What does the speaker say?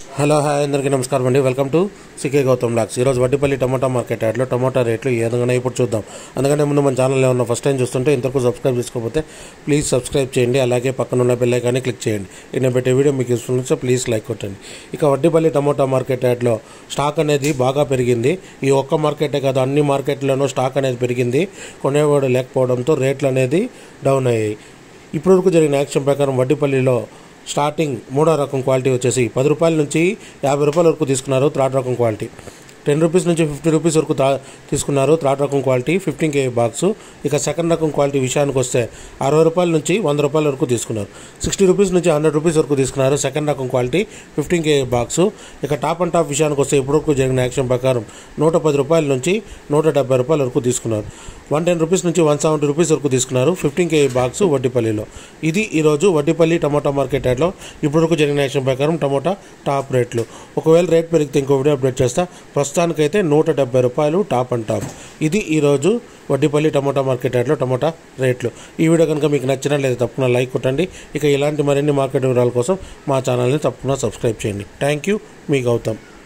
Hello hi అందరికీ నమస్కారం అండి. Welcome to CK Gautam blogs. ఈరోజు వడ్డిపల్లి టమాటా మార్కెట్ యార్డ్లో టమాటా రేట్లు ఏ విధంగా ఇప్పుడు చూద్దాం. అందుకనే ముందు మన ఛానల్ ఏమన్నా ఫస్ట్ టైం చూస్తుంటే ఇంతవరకు సబ్స్క్రైబ్ చేసుకోకపోతే ప్లీజ్ సబ్స్క్రైబ్ చేయండి. అలాగే పక్కన ఉన్న బెల్ ఐకాన్ని క్లిక్ చేయండి. నేను పెట్టే వీడియో మీకు యూస్ఫుల్ ఉంటే ప్లీజ్ లైక్ కొట్టండి. ఇక వడ్డిపల్లి టమాటా మార్కెట్ యార్డ్లో స్టాక్ అనేది బాగా పెరిగింది. ఈ ఒక్క మార్కెటే కాదు, అన్ని మార్కెట్లోనూ స్టాక్ అనేది పెరిగింది. కొనేవాడు లేకపోవడంతో రేట్లు అనేది డౌన్ అయ్యాయి. ఇప్పటివరకు జరిగిన యాక్షన్ ప్రకారం వడ్డిపల్లిలో స్టార్టింగ్ మూడో రకం క్వాలిటీ వచ్చేసి 10 రూపాయల నుంచి 50 రూపాయల వరకు తీసుకున్నారు. థర్డ్ రకం క్వాలిటీ 10 రూపీస్ నుంచి 50 రూపీస్ వరకు తీసుకున్నారు. థర్డ్ రకం క్వాలిటీ 15 kg బాక్సు. ఇక సెకండ్ రకం క్వాలిటీ విషయానికి వస్తే 60 రూపాయల నుంచి 100 రూపాయల వరకు తీసుకున్నారు. 60 రూపీస్ నుంచి 100 రూపీస్ వరకు తీసుకున్నారు. సెకండ్ రకం క్వాలిటీ 15 kg బాక్సు. ఇక టాప్ అండ్ టాప్ విషయానికి వస్తే ఇప్పటివరకు జరిగిన యాక్షన్ ప్రకారం 110 రూపాయల నుంచి 170 రూపాయల వరకు తీసుకున్నారు. 110 రూపీస్ నుంచి 170 రూపీస్ వరకు తీసుకున్నారు. 15 kg బాక్సు వడ్డిపల్లిలో. ఇది ఈరోజు వడ్డిపల్లి టమాటా మార్కెట్ యార్డ్లో ఇప్పటివరకు జరిగిన యాక్షన్ ప్రకారం టమాటా టాప్ రేట్లు. ఒకవేళ రేట్ పెరిగితే ఇంకో వీడియో అప్డేట్ చేస్తా. ప్రస్తుతానికైతే 170 రూపాయలు టాప్ అండ్ టాప్. ఇది ఈరోజు వడ్డిపల్లి టమాటా మార్కెట్ యార్డ్లో టమాటా రేట్లు. ఈ వీడియో కనుక మీకు నచ్చినా లేదా తప్పకుండా లైక్ కొట్టండి. ఇక ఇలాంటి మరిన్ని మార్కెట్ వివరాల కోసం మా ఛానల్ని తప్పకుండా సబ్స్క్రైబ్ చేయండి. థ్యాంక్ యూ, మీ గౌతమ్.